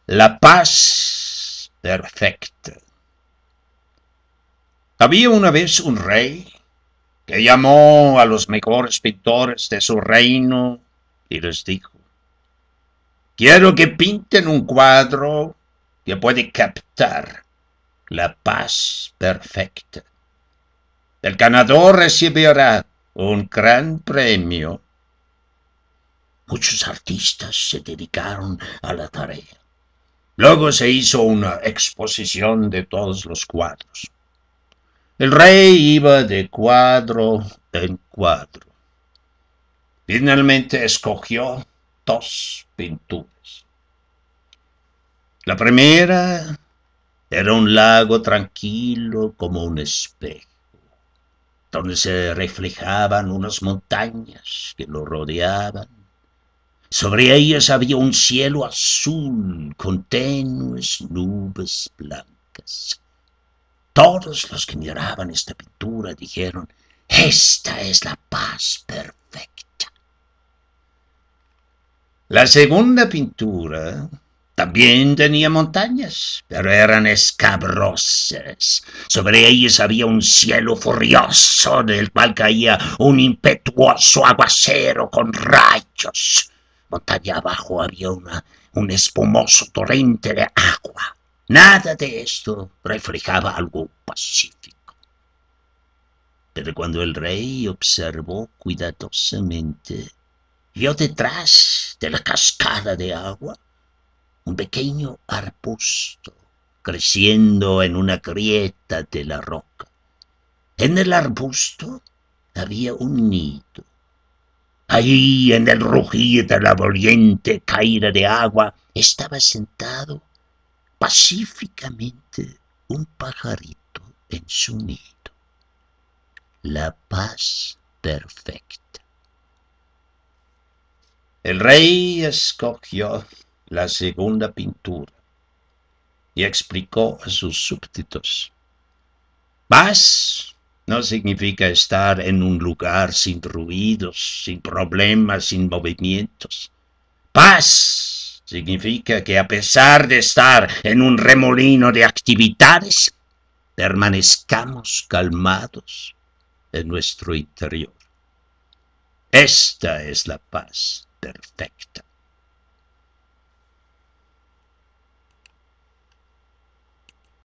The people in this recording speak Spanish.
La paz perfecta. Había una vez un rey que llamó a los mejores pintores de su reino y les dijo: quiero que pinten un cuadro que puede captar la paz perfecta. El ganador recibirá un gran premio. Muchos artistas se dedicaron a la tarea. Luego se hizo una exposición de todos los cuadros. El rey iba de cuadro en cuadro. Finalmente escogió dos pinturas. La primera era un lago tranquilo como un espejo, donde se reflejaban unas montañas que lo rodeaban. Sobre ellas había un cielo azul con tenues nubes blancas. Todos los que miraban esta pintura dijeron: esta es la paz perfecta. La segunda pintura también tenía montañas, pero eran escabrosas. Sobre ellas había un cielo furioso del cual caía un impetuoso aguacero con rayos. Montaña abajo había un espumoso torrente de agua. Nada de esto reflejaba algo pacífico. Pero cuando el rey observó cuidadosamente, vio detrás de la cascada de agua un pequeño arbusto creciendo en una grieta de la roca. En el arbusto había un nido. Allí, en el rugir de la doliente caída de agua, estaba sentado pacíficamente un pajarito en su nido. La paz perfecta. El rey escogió la segunda pintura y explicó a sus súbditos: paz no significa estar en un lugar sin ruidos, sin problemas, sin movimientos. Paz significa que a pesar de estar en un remolino de actividades, permanezcamos calmados en nuestro interior. Esta es la paz perfecta.